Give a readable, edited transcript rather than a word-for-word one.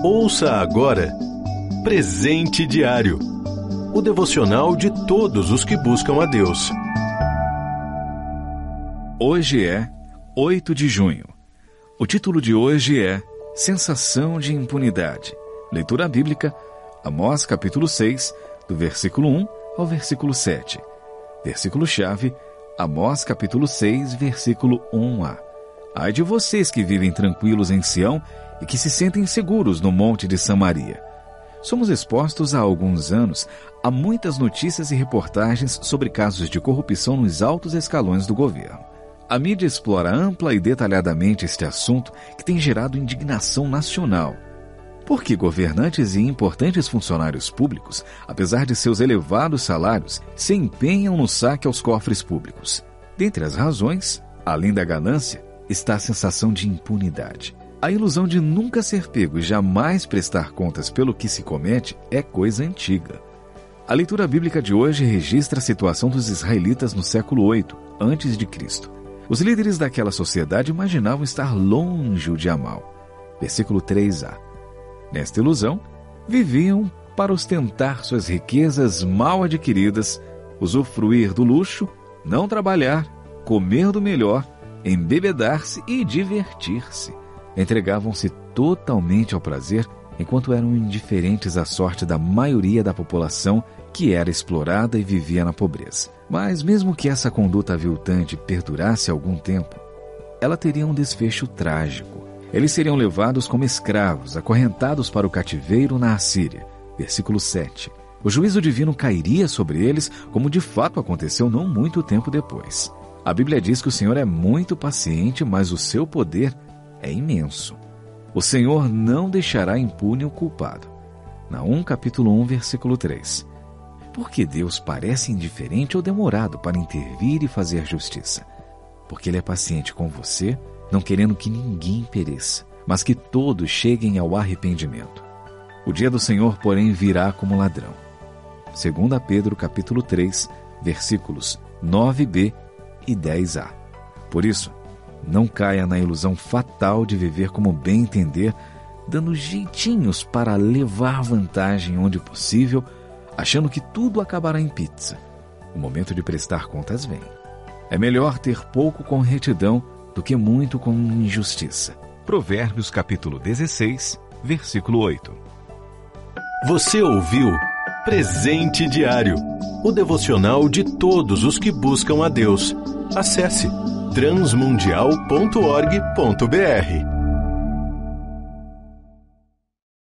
Ouça agora Presente Diário, o devocional de todos os que buscam a Deus. Hoje é 8 de junho. O título de hoje é Sensação de Impunidade. Leitura bíblica, Amós capítulo 6, do versículo 1 ao versículo 7. Versículo-chave, Amós capítulo 6, versículo 1a. Ai de vocês que vivem tranquilos em Sião e que se sentem seguros no monte de Samaria. Somos expostos há alguns anos a muitas notícias e reportagens sobre casos de corrupção nos altos escalões do governo. A mídia explora ampla e detalhadamente este assunto que tem gerado indignação nacional. Porque governantes e importantes funcionários públicos, apesar de seus elevados salários, se empenham no saque aos cofres públicos. Dentre as razões, além da ganância, está a sensação de impunidade. A ilusão de nunca ser pego e jamais prestar contas pelo que se comete é coisa antiga. A leitura bíblica de hoje registra a situação dos israelitas no século 8 a.C. Os líderes daquela sociedade imaginavam estar longe de Amal. Versículo 3a. Nesta ilusão, viviam para ostentar suas riquezas mal adquiridas, usufruir do luxo, não trabalhar, comer do melhor, embebedar-se e divertir-se. Entregavam-se totalmente ao prazer, enquanto eram indiferentes à sorte da maioria da população que era explorada e vivia na pobreza. Mas mesmo que essa conduta aviltante perdurasse algum tempo, ela teria um desfecho trágico. Eles seriam levados como escravos, acorrentados para o cativeiro na Assíria. Versículo 7. O juízo divino cairia sobre eles, como de fato aconteceu não muito tempo depois. A Bíblia diz que o Senhor é muito paciente, mas o seu poder é imenso. O Senhor não deixará impune o culpado. Naum capítulo 1, versículo 3. Por que Deus parece indiferente ou demorado para intervir e fazer justiça? Porque Ele é paciente com você, não querendo que ninguém pereça, mas que todos cheguem ao arrependimento. O dia do Senhor, porém, virá como ladrão. 2 Pedro capítulo 3, versículos 9b e 10a. Por isso, não caia na ilusão fatal de viver como bem entender, dando jeitinhos para levar vantagem onde possível, achando que tudo acabará em pizza. O momento de prestar contas vem. É melhor ter pouco com retidão do que muito com injustiça. Provérbios capítulo 16, versículo 8. Você ouviu Presente Diário, o devocional de todos os que buscam a Deus. Acesse transmundial.org.br.